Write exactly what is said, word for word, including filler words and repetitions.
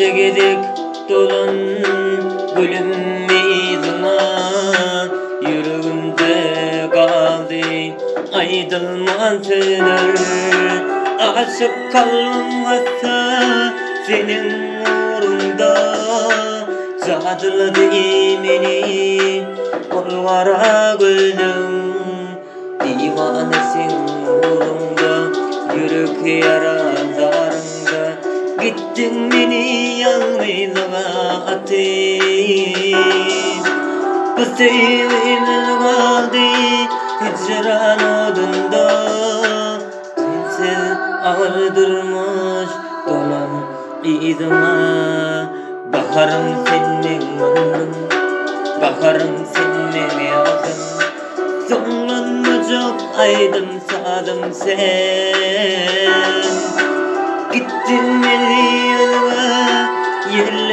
Gidik dolan gülüm meydana, yüreğimde kaldı aydılmaz sözler. Aşık kalbim hatta senin uğrunda, çağdırladı beni ol kara gözüm. Divanesin uğrunda, yürek yaralarında, gittin beni yalnızlığa atıp. Bu sevgilim kaldı hicran odunda, sensiz ağırdırmış dolan izime. Baharım senin ömrüm, baharım senin yazın, sonlanmayacak aydım sadım sen. Gittin beni yanıma, yerler